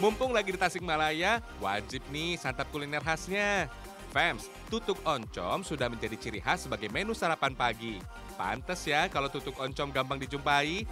Mumpung lagi di Tasikmalaya, wajib nih santap kuliner khasnya. Fams, tutuk oncom sudah menjadi ciri khas sebagai menu sarapan pagi. Pantes ya kalau tutuk oncom gampang dijumpai.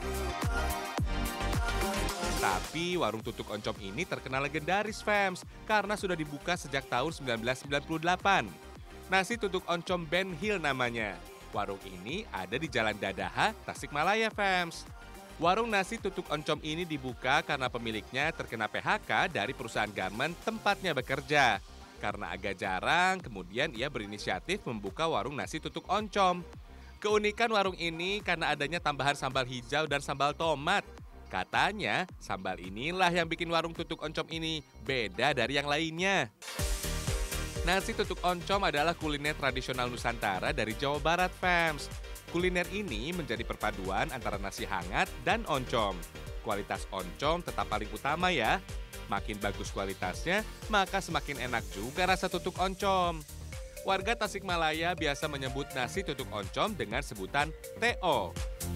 Tapi warung tutuk oncom ini terkenal legendaris, Fams, karena sudah dibuka sejak tahun 1998. Nasi tutuk oncom Ben Hill namanya. Warung ini ada di Jalan Dadaha, Tasikmalaya, Fams. Warung nasi tutuk oncom ini dibuka karena pemiliknya terkena PHK dari perusahaan garmen tempatnya bekerja. Karena agak jarang, kemudian ia berinisiatif membuka warung nasi tutuk oncom. Keunikan warung ini karena adanya tambahan sambal hijau dan sambal tomat. Katanya, sambal inilah yang bikin warung tutuk oncom ini beda dari yang lainnya. Nasi tutuk oncom adalah kuliner tradisional Nusantara dari Jawa Barat, Fams. Kuliner ini menjadi perpaduan antara nasi hangat dan oncom. Kualitas oncom tetap paling utama ya. Makin bagus kualitasnya, maka semakin enak juga rasa tutuk oncom. Warga Tasikmalaya biasa menyebut nasi tutuk oncom dengan sebutan TO.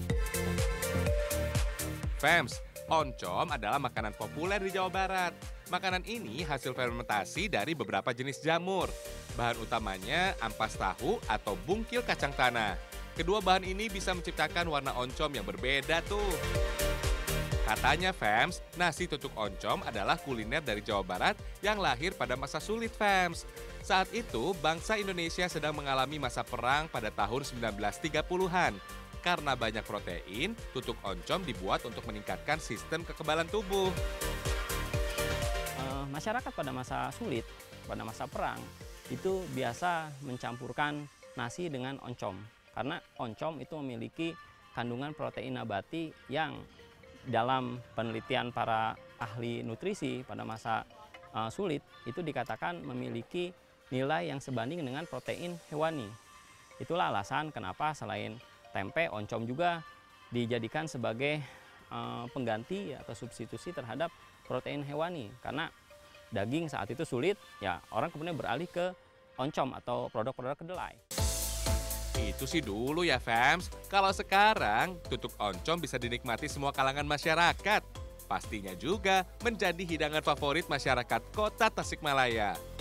Fams, oncom adalah makanan populer di Jawa Barat. Makanan ini hasil fermentasi dari beberapa jenis jamur. Bahan utamanya ampas tahu atau bungkil kacang tanah. Kedua bahan ini bisa menciptakan warna oncom yang berbeda tuh. Katanya, Fams, nasi tutuk oncom adalah kuliner dari Jawa Barat yang lahir pada masa sulit, Fams. Saat itu, bangsa Indonesia sedang mengalami masa perang pada tahun 1930-an. Karena banyak protein, tutuk oncom dibuat untuk meningkatkan sistem kekebalan tubuh. Masyarakat pada masa sulit, pada masa perang, itu biasa mencampurkan nasi dengan oncom. Karena oncom itu memiliki kandungan protein nabati yang dalam penelitian para ahli nutrisi pada masa sulit, itu dikatakan memiliki nilai yang sebanding dengan protein hewani. Itulah alasan kenapa selain tempe, oncom juga dijadikan sebagai pengganti atau substitusi terhadap protein hewani. Karena daging saat itu sulit, ya orang kemudian beralih ke oncom atau produk-produk kedelai. Itu sih dulu ya, Fams. Kalau sekarang, tutuk oncom bisa dinikmati semua kalangan masyarakat. Pastinya juga menjadi hidangan favorit masyarakat kota Tasikmalaya.